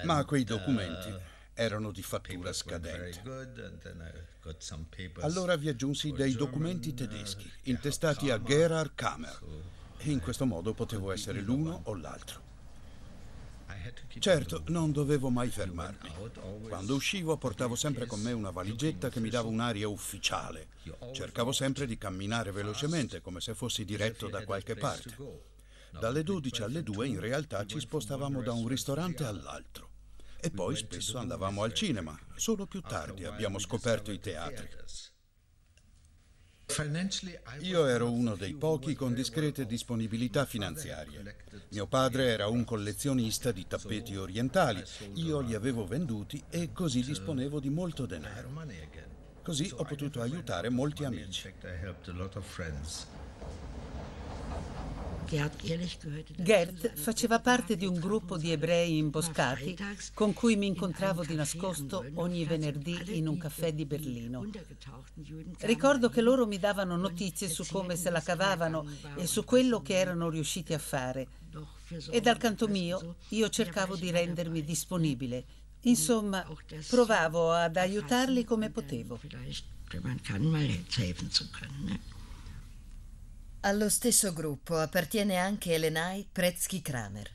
ma quei documenti erano di fattura scadente. Allora vi aggiunsi dei documenti tedeschi, intestati a Gerhard Kammer, e in questo modo potevo essere l'uno o l'altro. Certo, non dovevo mai fermarmi. Quando uscivo portavo sempre con me una valigetta che mi dava un'aria ufficiale. Cercavo sempre di camminare velocemente, come se fossi diretto da qualche parte. Dalle 12 alle 2 in realtà ci spostavamo da un ristorante all'altro. E poi spesso andavamo al cinema. Solo più tardi abbiamo scoperto i teatri. Io ero uno dei pochi con discrete disponibilità finanziarie. Mio padre era un collezionista di tappeti orientali, io li avevo venduti e così disponevo di molto denaro. Così ho potuto aiutare molti amici. Gert faceva parte di un gruppo di ebrei imboscati con cui mi incontravo di nascosto ogni venerdì in un caffè di Berlino. Ricordo che loro mi davano notizie su come se la cavavano e su quello che erano riusciti a fare. E dal canto mio io cercavo di rendermi disponibile. Insomma, provavo ad aiutarli come potevo. Allo stesso gruppo appartiene anche Elenay Pretzky-Kramer.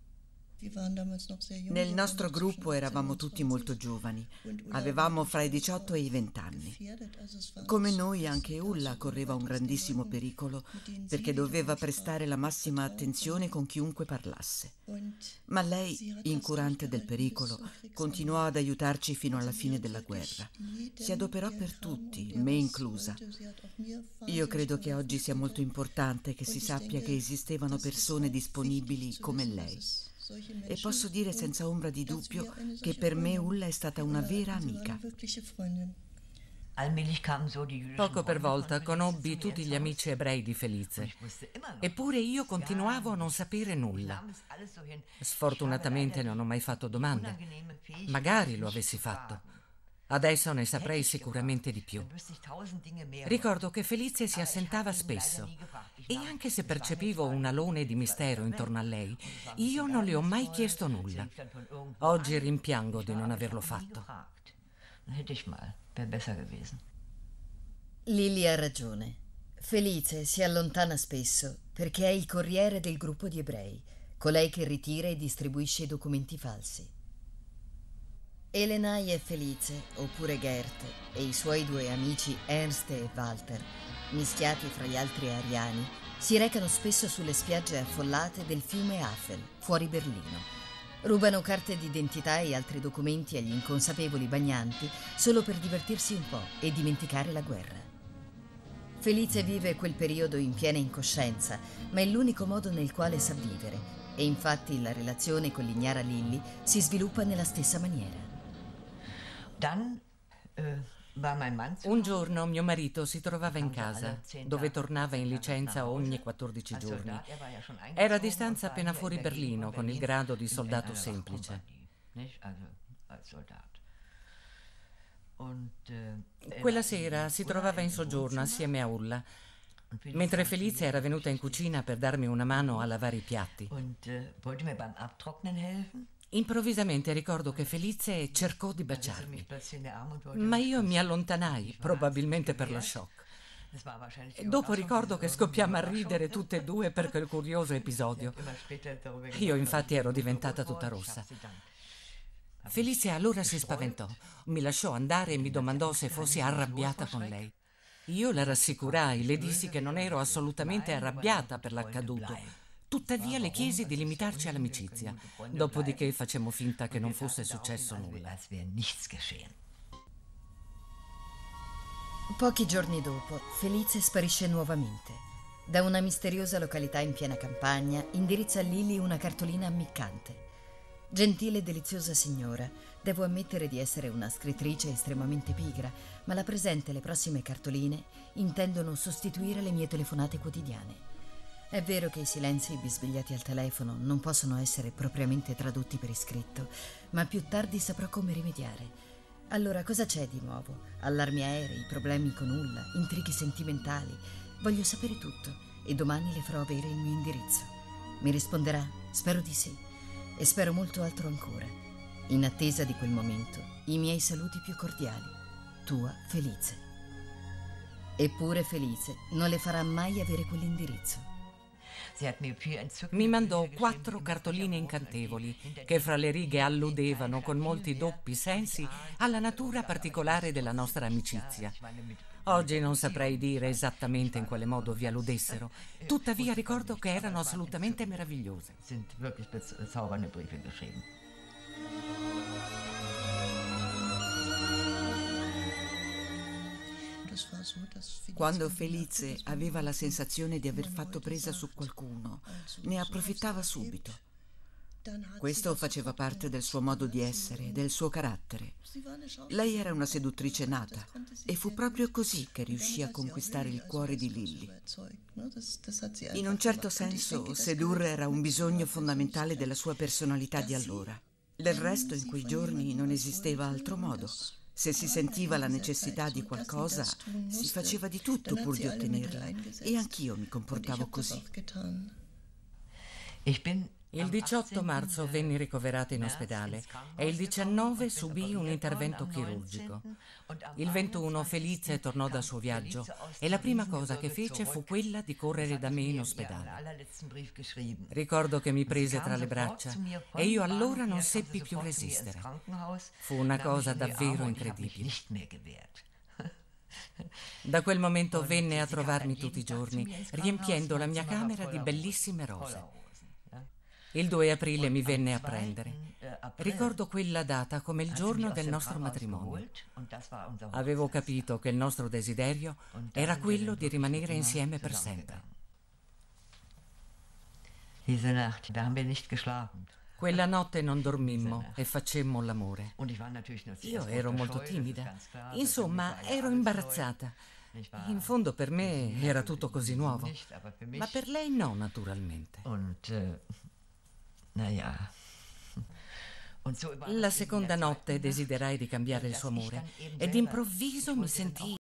Nel nostro gruppo eravamo tutti molto giovani, avevamo fra i 18 e i 20 anni. Come noi anche Ulla correva un grandissimo pericolo perché doveva prestare la massima attenzione con chiunque parlasse. Ma lei, incurante del pericolo, continuò ad aiutarci fino alla fine della guerra. Si adoperò per tutti, me inclusa. Io credo che oggi sia molto importante che si sappia che esistevano persone disponibili come lei. E posso dire senza ombra di dubbio che per me Ulla è stata una vera amica. Poco per volta conobbi tutti gli amici ebrei di Felice, eppure io continuavo a non sapere nulla. Sfortunatamente non ho mai fatto domande. Magari lo avessi fatto. Adesso ne saprei sicuramente di più. Ricordo che Felice si assentava spesso e anche se percepivo un alone di mistero intorno a lei, io non le ho mai chiesto nulla. Oggi rimpiango di non averlo fatto. Lily ha ragione. Felice si allontana spesso perché è il corriere del gruppo di ebrei, colei che ritira e distribuisce i documenti falsi. Elenay e Felice, oppure Gert, e i suoi due amici Ernst e Walter, mischiati fra gli altri ariani, si recano spesso sulle spiagge affollate del fiume Havel, fuori Berlino. Rubano carte d'identità e altri documenti agli inconsapevoli bagnanti solo per divertirsi un po' e dimenticare la guerra. Felice vive quel periodo in piena incoscienza, ma è l'unico modo nel quale sa vivere, e infatti la relazione con l'ignara Lily si sviluppa nella stessa maniera. Un giorno mio marito si trovava in casa, dove tornava in licenza ogni 14 giorni. Era a distanza appena fuori Berlino, con il grado di soldato semplice. Quella sera si trovava in soggiorno assieme a Ulla, mentre Felice era venuta in cucina per darmi una mano a lavare i piatti. Improvvisamente ricordo che Felice cercò di baciarmi, ma io mi allontanai, probabilmente per lo shock. Dopo ricordo che scoppiammo a ridere tutte e due per quel curioso episodio. Io infatti ero diventata tutta rossa. Felice allora si spaventò, mi lasciò andare e mi domandò se fossi arrabbiata con lei. Io la rassicurai, le dissi che non ero assolutamente arrabbiata per l'accaduto. Tuttavia le chiesi di limitarci all'amicizia, dopodiché facemmo finta che non fosse successo nulla. Pochi giorni dopo, Felice sparisce nuovamente. Da una misteriosa località in piena campagna indirizza a Lily una cartolina ammiccante. Gentile e deliziosa signora, devo ammettere di essere una scrittrice estremamente pigra, ma la presente e le prossime cartoline intendono sostituire le mie telefonate quotidiane. È vero che i silenzi bisbigliati al telefono non possono essere propriamente tradotti per iscritto, ma più tardi saprò come rimediare. Allora, cosa c'è di nuovo? Allarmi aerei, problemi con Ulla, intrighi sentimentali. Voglio sapere tutto e domani le farò avere il mio indirizzo. Mi risponderà? Spero di sì. E spero molto altro ancora. In attesa di quel momento, i miei saluti più cordiali. Tua Felice. Eppure Felice non le farà mai avere quell'indirizzo. Mi mandò 4 cartoline incantevoli che fra le righe alludevano con molti doppi sensi alla natura particolare della nostra amicizia. Oggi non saprei dire esattamente in quale modo vi alludessero, tuttavia ricordo che erano assolutamente meravigliose. Quando Felice aveva la sensazione di aver fatto presa su qualcuno, ne approfittava subito. Questo faceva parte del suo modo di essere, del suo carattere. Lei era una seduttrice nata e fu proprio così che riuscì a conquistare il cuore di Lilly. In un certo senso, sedurre era un bisogno fondamentale della sua personalità di allora. Del resto, in quei giorni non esisteva altro modo. Se si sentiva la necessità di qualcosa, si faceva di tutto pur di ottenerla, e anch'io mi comportavo così. Il 18 marzo venni ricoverata in ospedale e il 19 subì un intervento chirurgico. Il 21 Felice tornò dal suo viaggio e la prima cosa che fece fu quella di correre da me in ospedale. Ricordo che mi prese tra le braccia e io allora non seppi più resistere. Fu una cosa davvero incredibile. Da quel momento venne a trovarmi tutti i giorni, riempiendo la mia camera di bellissime rose. Il 2 aprile mi venne a prendere. Ricordo quella data come il giorno del nostro matrimonio. Avevo capito che il nostro desiderio era quello di rimanere insieme per sempre. Quella notte non dormimmo e facemmo l'amore. Io ero molto timida. Insomma, ero imbarazzata. In fondo per me era tutto così nuovo, ma per lei no, naturalmente. La seconda notte desiderai di cambiare il suo amore e d'improvviso mi sentii